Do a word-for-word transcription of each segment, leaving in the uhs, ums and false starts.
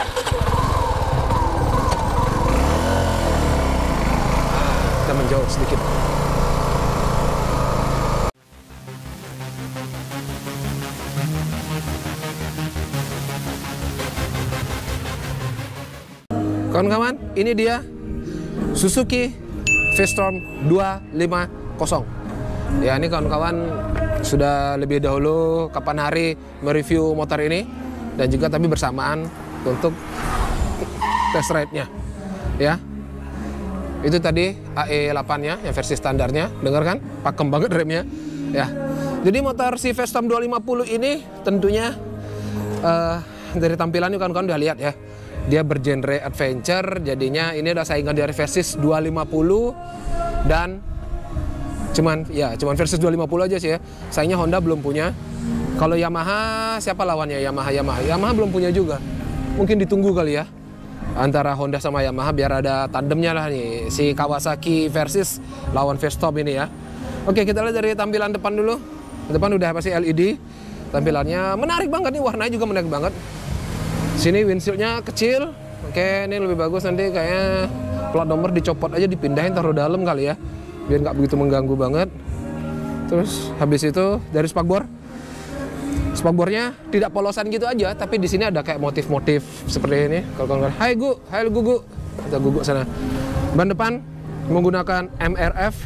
Kita menjauh sedikit. Kawan-kawan, ini dia Suzuki V-Strom dua lima nol. Ya, ini kawan-kawan sudah lebih dahulu kapan hari mereview motor ini dan juga tapi bersamaan untuk test ride-nya. Ya. Itu tadi A E delapan-nya yang versi standarnya, dengar kan? Pakem banget remnya. Ya. Jadi motor si V-Strom dua lima nol ini tentunya uh, dari tampilannya kawan-kawan udah lihat ya. Dia bergenre adventure, jadinya ini udah saingan dari Versys dua lima nol dan cuman ya cuman Versys dua lima nol aja sih ya. Saingnya Honda belum punya. Kalau Yamaha siapa lawannya? Yamaha Yamaha Yamaha belum punya juga. Mungkin ditunggu kali ya antara Honda sama Yamaha biar ada tandemnya lah nih si Kawasaki Versys lawan V-Strom ini ya. Oke, kita lihat dari tampilan depan dulu. Depan udah pasti L E D. Tampilannya menarik banget nih, warnanya juga menarik banget. Sini windshieldnya kecil. Oke, ini lebih bagus nanti kayaknya plat nomor dicopot aja, dipindahin taruh dalam kali ya, biar nggak begitu mengganggu banget. Terus habis itu dari spakbor, spakbornya tidak polosan gitu aja, tapi di sini ada kayak motif-motif seperti ini. Kalau kalian, hai Gu, hai Gugu, kita Gugu sana. Ban depan menggunakan M R F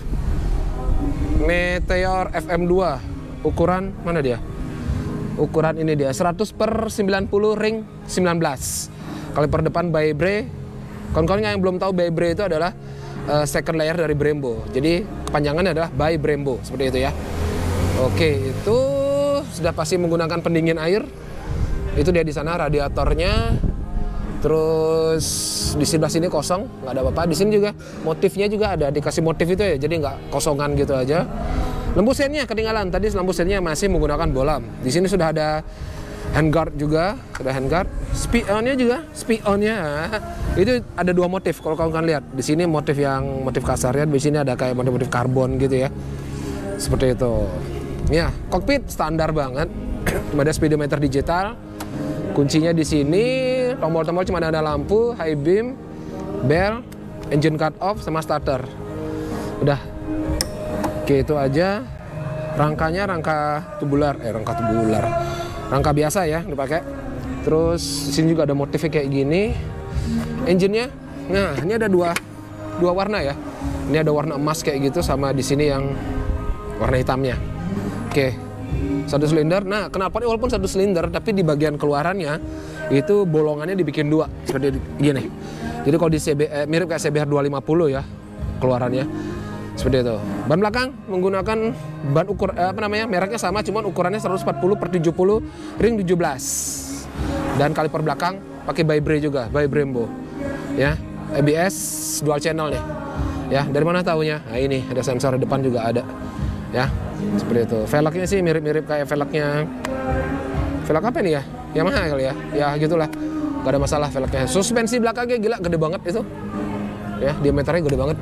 Meteor F M dua, ukuran mana dia? Ukuran ini dia seratus per sembilan puluh ring sembilan belas. Kaliper depan by Bre. Kawan-kawan yang belum tahu by Bre itu adalah uh, second layer dari Brembo. Jadi kepanjangannya adalah by Brembo seperti itu ya. Oke, itu sudah pasti menggunakan pendingin air. Itu dia di sana radiatornya. Terus di sebelah sini kosong, nggak ada apa-apa. Di sini juga motifnya juga ada, dikasih motif itu ya. Jadi nggak kosongan gitu aja. Lampu sennya ketinggalan. Tadi lampu sennya masih menggunakan bolam. Di sini sudah ada handguard juga, ada handguard. Spionnya juga, spionnya itu ada dua motif. Kalau kalian lihat di sini motif yang motif kasarnya, di sini ada kayak motif-motif karbon gitu ya. Seperti itu. Ya, kokpit standar banget. Ada speedometer digital. Kuncinya di sini, tombol-tombol cuma ada lampu, high beam, bell, engine cut off sama starter. Udah. Oke, itu aja. Rangkanya rangka tubular, eh rangka tubular, rangka biasa ya dipakai. Terus di sini juga ada motifnya kayak gini. Engine-nya, nah ini ada dua dua warna ya. Ini ada warna emas kayak gitu sama di sini yang warna hitamnya. Oke, satu silinder. Nah, kenapa ini walaupun satu silinder, tapi di bagian keluarannya itu bolongannya dibikin dua seperti gini. Jadi kalau di C B, eh, mirip kayak C B R dua lima nol ya keluarannya. Seperti itu. Ban belakang menggunakan ban ukur eh, apa namanya? Mereknya sama, cuman ukurannya seratus empat puluh per tujuh puluh ring tujuh belas. Dan kaliper belakang pakai by Bre juga, by Brembo. Ya, A B S dual channel nih. Ya, dari mana tahunya? Nah, ini ada sensor di depan juga ada. Ya, seperti itu. Velgnya sih mirip-mirip kayak velgnya. Velg apa nih ya? Yamaha kali ya. Ya, gitulah. Gak ada masalah velgnya. Suspensi belakangnya gila gede banget itu. Ya, diameternya gede banget.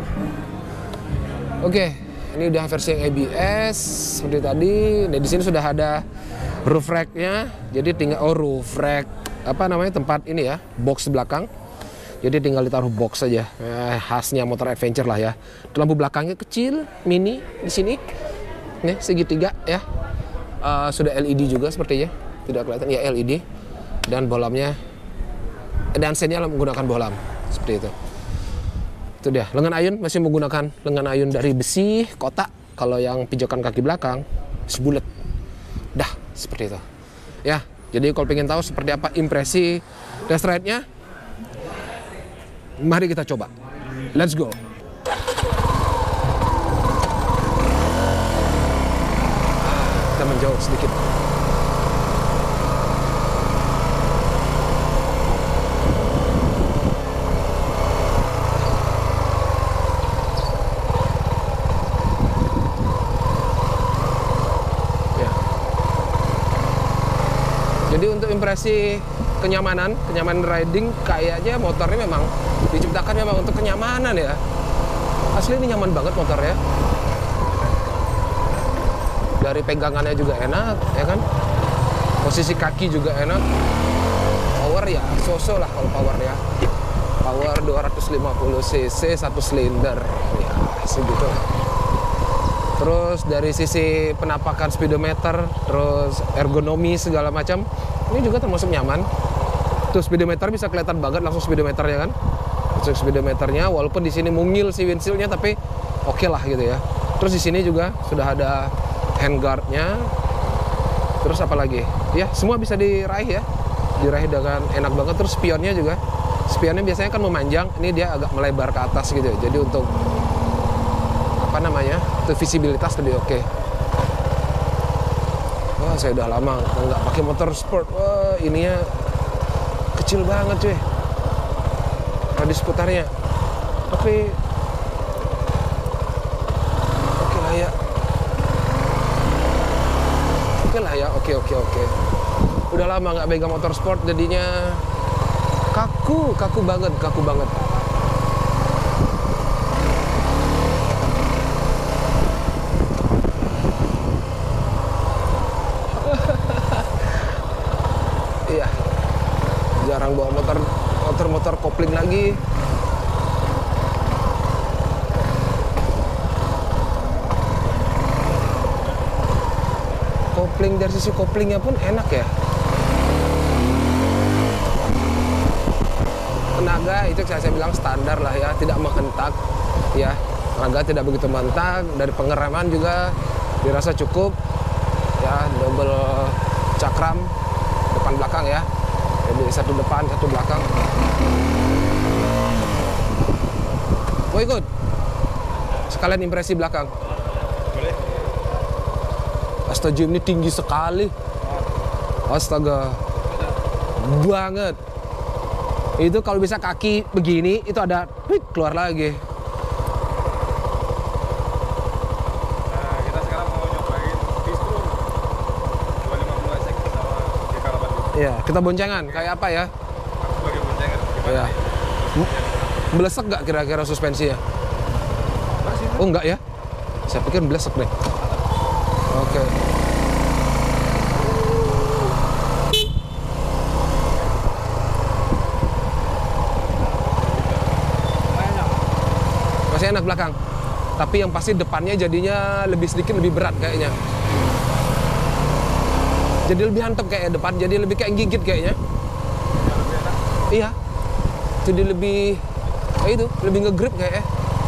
Oke, ini udah versi yang A B S seperti tadi. Nah, di sini sudah ada roof rack-nya. Jadi tinggal oh roof rack apa namanya tempat ini ya, box belakang. Jadi tinggal ditaruh box saja. Eh, khasnya motor adventure lah ya. Lampu belakangnya kecil, mini di sini. Nih segitiga ya. Uh, sudah L E D juga sepertinya. Tidak kelihatan ya L E D. Dan bolamnya dan sennya menggunakan bolam seperti itu. Itu dia, lengan ayun masih menggunakan lengan ayun dari besi kotak. Kalau yang pijakan kaki belakang sebulet. Dah, seperti itu. Ya, jadi kalau pengen tahu seperti apa impresi test ride-nya, mari kita coba. Let's go. Kita menjauh sedikit. Jadi untuk impresi kenyamanan, kenyamanan riding, kayaknya motornya memang diciptakan memang untuk kenyamanan ya. Asli ini nyaman banget motornya. Dari pegangannya juga enak, ya kan? Posisi kaki juga enak. power ya so-so lah kalau power ya. Power dua ratus lima puluh cc satu silinder ya segitu. Terus dari sisi penampakan speedometer, terus ergonomi segala macam, ini juga termasuk nyaman. Tuh speedometer bisa kelihatan banget langsung speedometernya kan. Langsung speedometernya walaupun di sini mungil si windshieldnya tapi oke okay lah gitu ya. Terus di sini juga sudah ada handguardnya. Terus apa lagi? Ya semua bisa diraih ya. Diraih dengan enak banget. Terus spionnya juga. Spionnya biasanya kan memanjang, ini dia agak melebar ke atas gitu. Jadi untuk apa namanya? Itu visibilitas lebih oke. Okay. Wah, saya udah lama nggak pakai motor sport. Wah, ininya kecil banget cuy. Radius putarnya. Tapi oke lah ya. Oke lah ya, oke oke oke. Udah lama nggak pegang motor sport jadinya kaku, kaku banget, kaku banget. Iya, jarang bawa motor, motor-motor kopling lagi. Kopling dari sisi koplingnya pun enak ya. Tenaga itu saya, saya bilang standar lah ya, tidak menghentak ya. Tenaga tidak begitu mentak. Dari pengereman juga dirasa cukup ya, double cakram depan belakang ya. Jadi satu depan satu belakang. Mau ikut? Sekalian impresi belakang. Astaga, ini tinggi sekali. Astaga, banget. Itu kalau bisa kaki begini, itu ada wih, keluar lagi. Nah, kita sekarang mau nyobain Bistro dua lima puluh S X sama G K delapan. Iya, kita boncengan. Kayak apa ya? Aku sebagai boncengan. Gimana Iya. nih? Belesek nggak kira-kira suspensinya? Masih. Oh enggak ya? Saya pikir belesek deh. Oke. Masih enak belakang. Tapi yang pasti depannya jadinya lebih sedikit lebih berat kayaknya. Jadi lebih hantem kayak depan, jadi lebih kayak gigit kayaknya. Lebih enak. Iya. Jadi lebih kayak itu, lebih ngegrip kayaknya.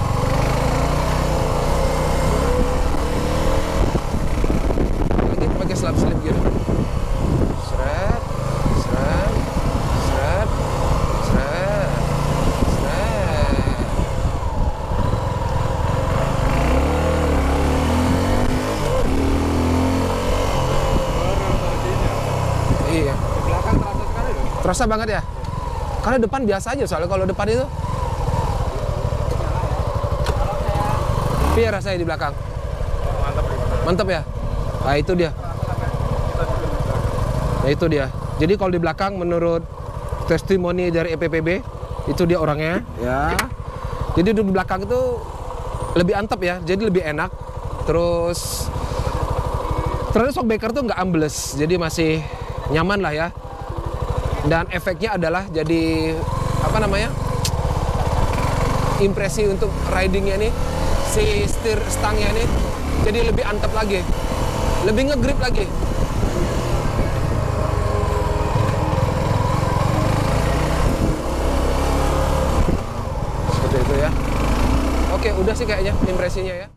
Lagi pakai slap-slip gitu. Seret, seret, seret, seret, seret. Iya. Di belakang terasa sekali loh. Terasa banget ya? Karena depan biasa aja, soalnya kalau depan itu tapi ya rasanya di belakang. Mantap gimana? Mantap ya? Nah itu dia. Nah itu dia. Jadi kalau di belakang menurut testimoni dari E P P B, itu dia orangnya ya. Jadi di belakang itu lebih antep ya, jadi lebih enak. Terus terus shockbreaker tuh nggak ambles, jadi masih nyaman lah ya. Dan efeknya adalah jadi apa namanya, impresi untuk ridingnya nih, si setir stangnya nih jadi lebih antep lagi, lebih ngegrip lagi. Seperti itu ya. Oke, udah sih kayaknya impresinya ya.